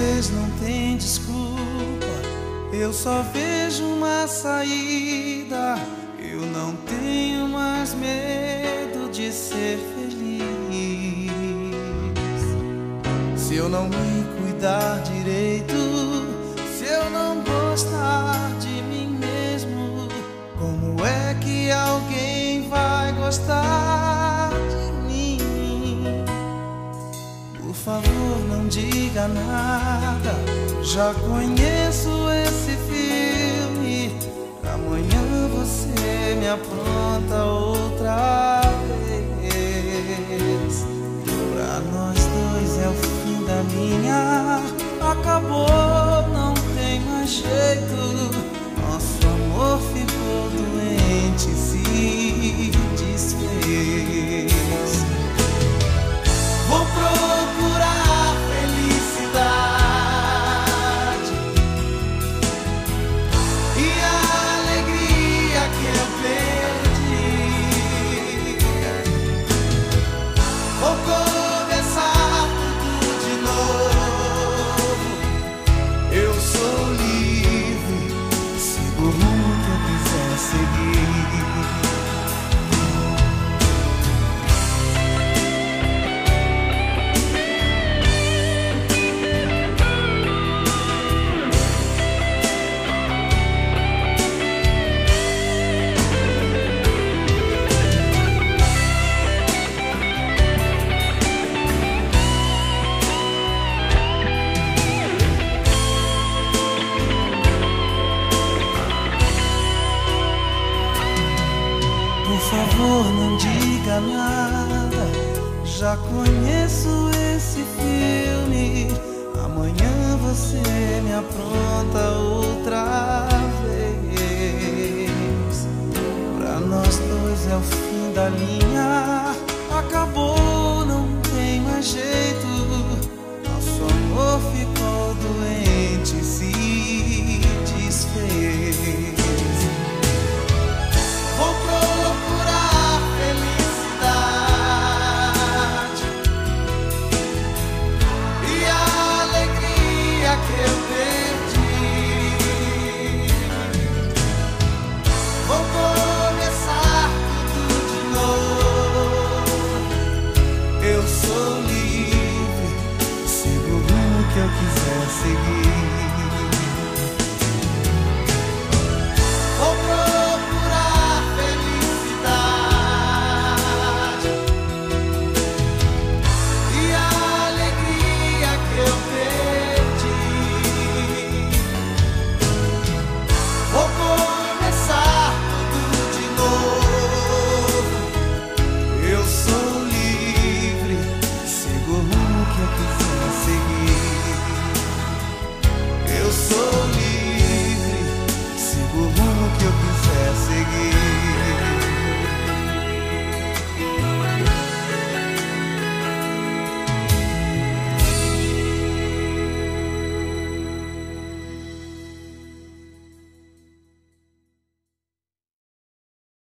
vez não tem desculpa, eu só vejo uma saída. Eu não tenho mais medo de ser feliz. Se eu não me cuidar direito, se eu não gostar de mim mesmo, como é que alguém vai gostar de mim? Por favor, não diga nada, já conheço esse filme. Amanhã você me apronta outra vez. Pra nós dois é o fim da linha, acabou, não tem mais jeito. Nosso amor ficou doente, se desfez. Vou procurar felicidade e a alegria que eu perdi. Vou começar tudo de novo. Eu sou livre, sigo o rumo que eu quiser seguir. Por favor, não diga nada, já conheço esse filme. Amanhã você me apronta outra vez. Pra nós dois é o fim da linha, acabou, não tem mais jeito. Nosso amor ficou doente, se desfez. Vou procurar felicidade e a alegria que eu perdi. Vou começar tudo de novo. Eu sou livre, sigo o rumo que eu quiser seguir.